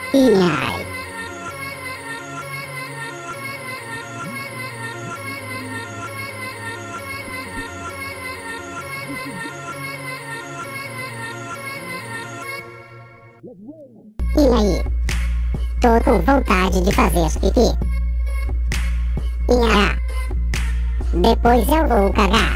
Ai. E aí? Tô com vontade de fazer pipi. Inha. Depois eu vou cagar.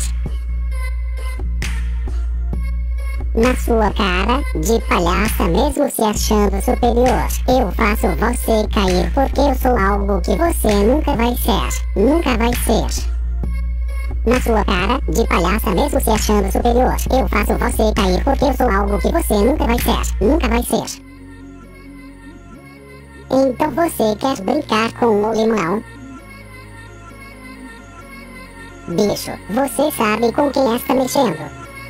Na sua cara, de palhaça mesmo se achando superior. Eu faço você cair porque eu sou algo que você nunca vai ser. Nunca vai ser. Na sua cara, de palhaça mesmo se achando superior. Eu faço você cair porque eu sou algo que você nunca vai ser. Nunca vai ser. Então você quer brincar com o limão? Bicho, você sabe com quem está mexendo.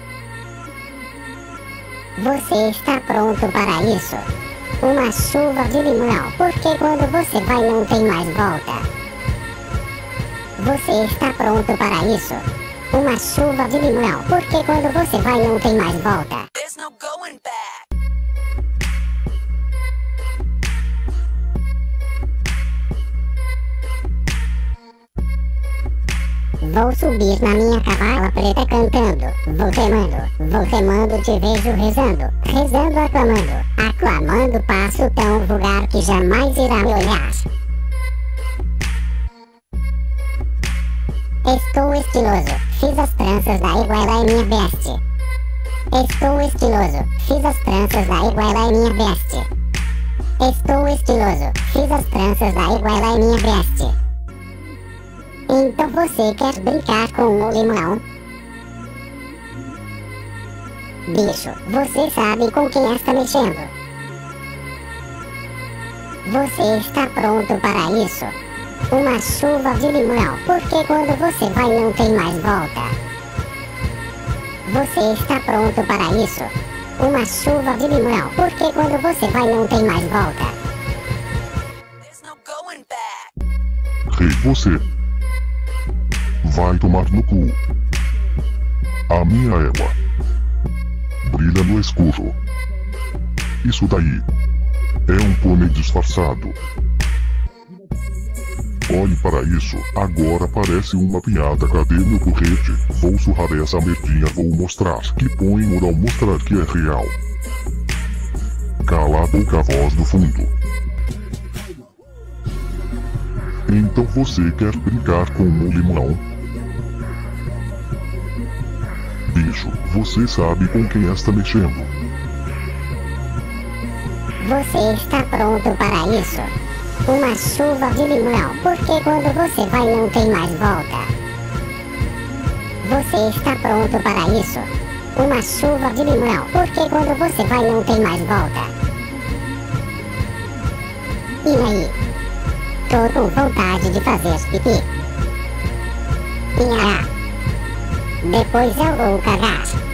Você está pronto para isso? Uma chuva de limão, porque quando você vai não tem mais volta. Você está pronto para isso? Uma chuva de limão, porque quando você vai não tem mais volta. There's no going back. Vou subir na minha cavala preta cantando. Vou temando, te vejo rezando. Rezando, aclamando. Aclamando, passo tão vulgar que jamais irá me olhar. Estou estiloso, fiz as tranças da iguela em minha veste. Estou estiloso, fiz as tranças da iguela em minha veste. Estou estiloso, fiz as tranças da iguela em minha veste. Então você quer brincar com o limão? Bicho, você sabe com quem está mexendo. Você está pronto para isso? Uma chuva de limão, porque quando você vai não tem mais volta. Você está pronto para isso? Uma chuva de limão, porque quando você vai não tem mais volta. There's no going back. Ei, você. Vai tomar no cu. A minha égua brilha no escuro. Isso daí é um pônei disfarçado. Olhe para isso, agora parece uma piada. Cadê meu porrete? Vou surrar essa merdinha, vou mostrar que põe moral, mostrar que é real. Cala a boca, voz do fundo. Então você quer brincar com o limão? Bicho, você sabe com quem está mexendo. Você está pronto para isso? Uma chuva de limão, porque quando você vai não tem mais volta. Você está pronto para isso? Uma chuva de limão, porque quando você vai não tem mais volta. E aí? Tô com vontade de fazer pipi. Inha. Depois eu vou cagar.